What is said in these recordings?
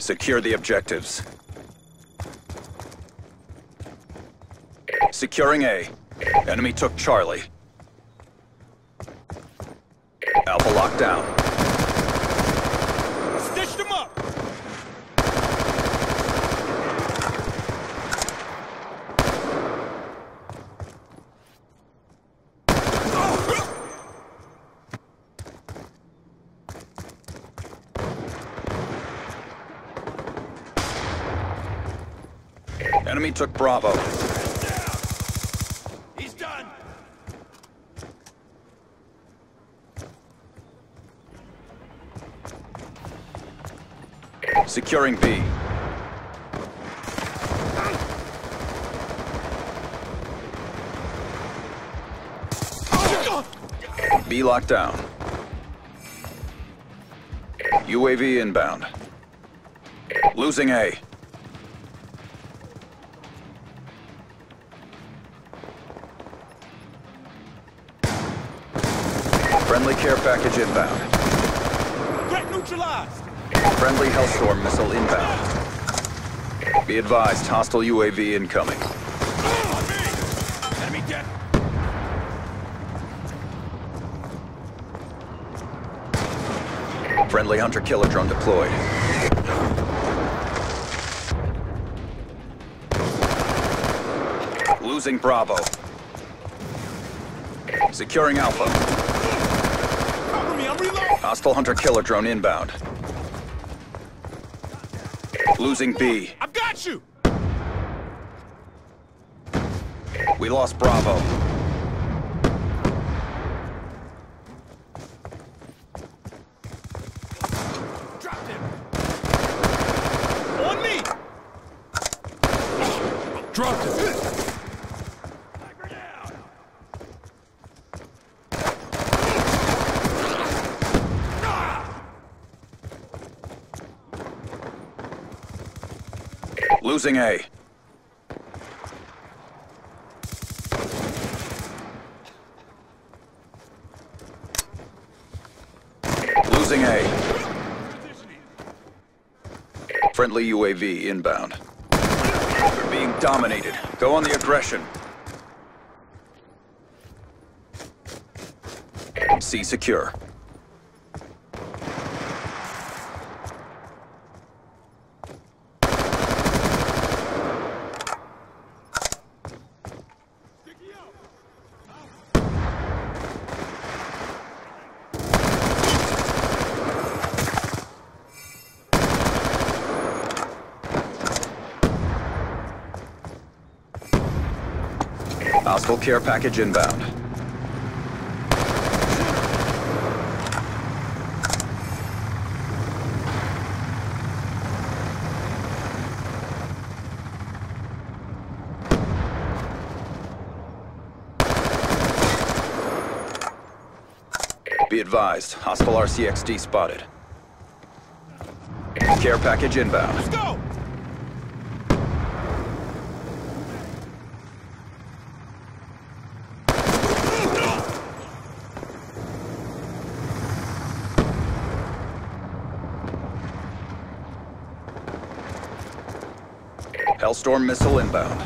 Secure the objectives. Securing A. Enemy took Charlie. Alpha locked down. Stitched him up! Enemy took Bravo. He's done! Securing B. B locked down. UAV inbound. Losing A. Friendly care package inbound. Threat neutralized! Friendly Hellstorm missile inbound. Be advised, hostile UAV incoming. On me! Enemy dead! Friendly hunter-killer drone deployed. Losing Bravo. Securing Alpha. Cover me, I'm reloading! Hostile hunter-killer drone inbound. Losing B. I've got you! We lost Bravo. Dropped him! On me! Dropped him! Losing A. Losing A. Friendly UAV inbound. We're being dominated. Go on the aggression. C secure. Hostile care package inbound. Be advised, hostile RCXD spotted. Care package inbound. Let's go! Hellstorm missile inbound.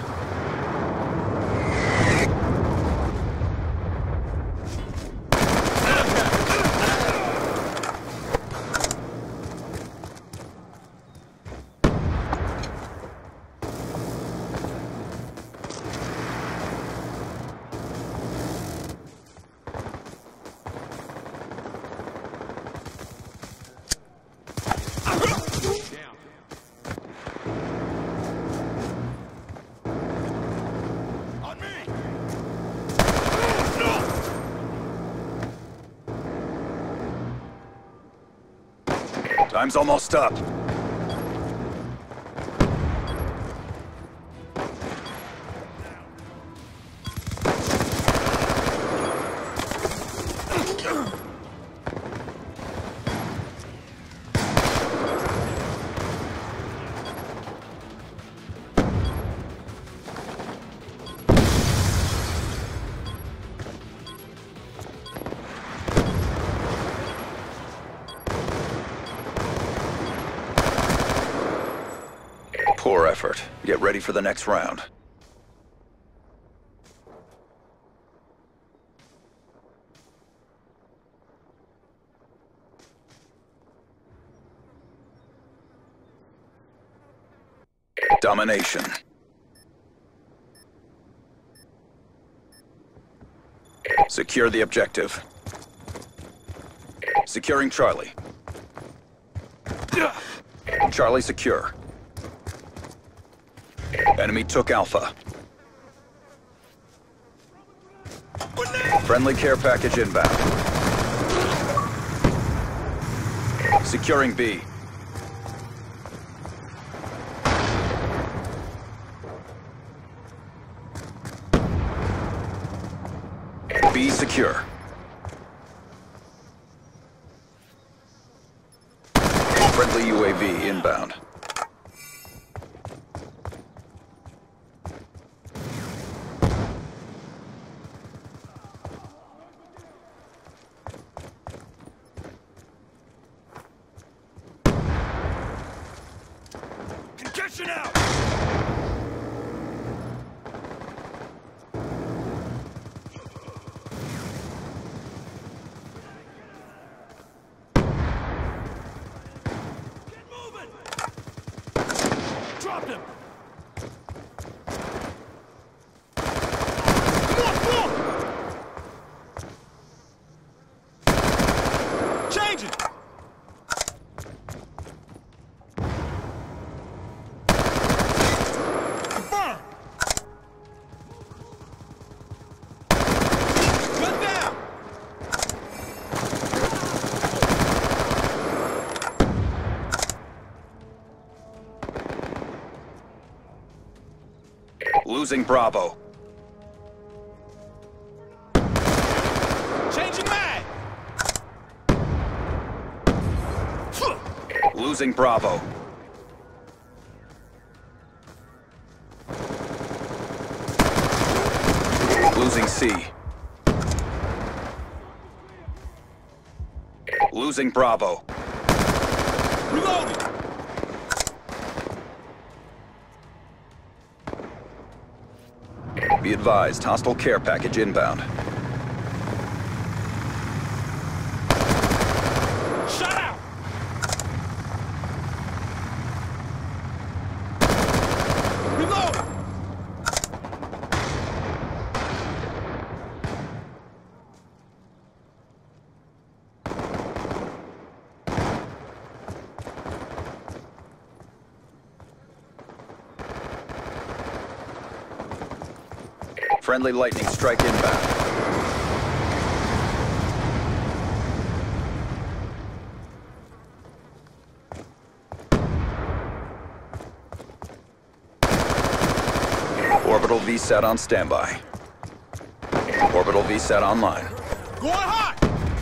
Time's almost up. effort. Get ready for the next round. Domination. Secure the objective. Securing Charlie. Charlie secure. Enemy took Alpha. Friendly care package inbound. Securing B. B secure. Friendly UAV inbound. Concussion out! Dropped him! Come on, come on! Change it! Confirm! Gun down! Losing Bravo. Changing mag! Losing Bravo. Losing C. Losing Bravo. Reloading! Be advised, hostile care package inbound. Shut out! Reloading! Friendly lightning strike inbound. Orbital VSAT on standby. Orbital VSAT online. Going hot!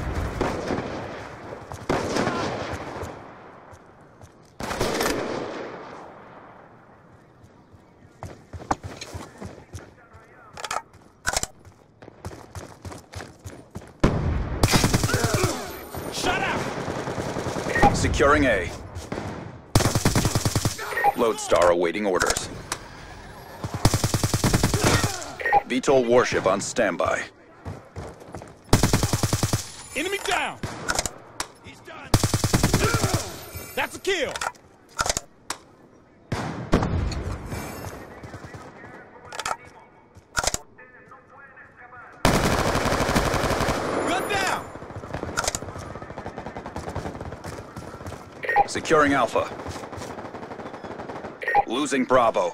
Shut out! Securing A. Lodestar awaiting orders. VTOL warship on standby. Enemy down! He's done! That's a kill! Gun down! Securing Alpha. Losing Bravo.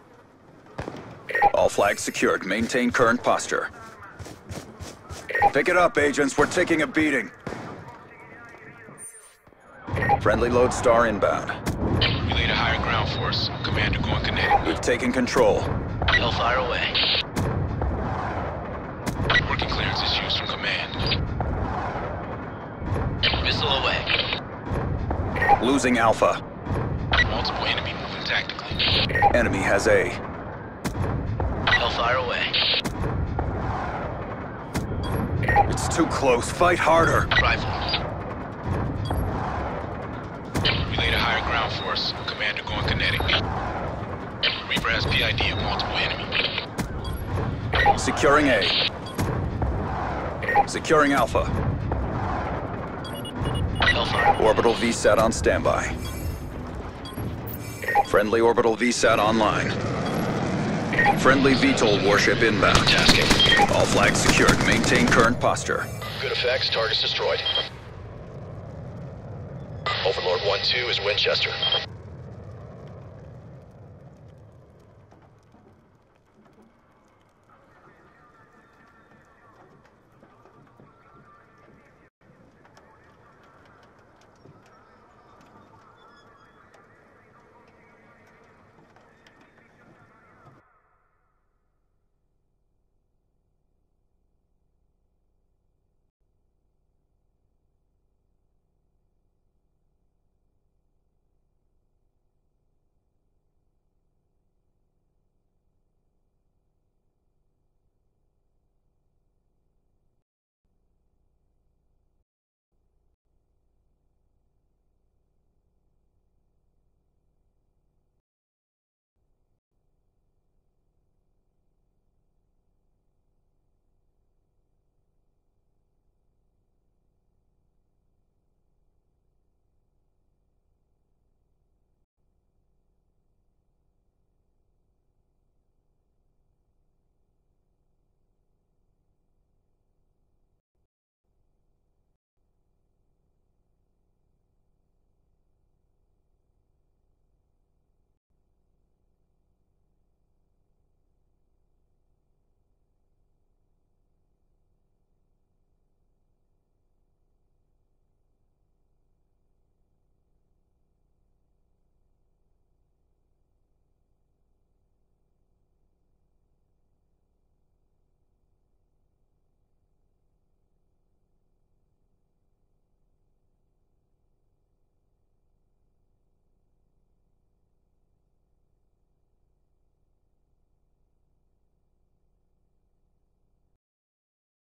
All flags secured. Maintain current posture. Pick it up, agents. We're taking a beating. Friendly Lodestar inbound. Relay to higher ground force. Commander going kinetic. We've taken control. Hellfire away. Working clearance issues from command. Missile away. Losing Alpha. Multiple enemy moving tactically. Enemy has A. Hellfire away. It's too close. Fight harder. Rifle. Relay to higher ground force. Commander going kinetic. Reaper has PID of multiple enemy. Securing A. Securing Alpha. Hellfire. Orbital VSAT on standby. Friendly orbital VSAT online. Friendly VTOL warship inbound. Tasking. All flags secured. Maintain current posture. Good effects. Targets destroyed. Overlord 1-2 is Winchester.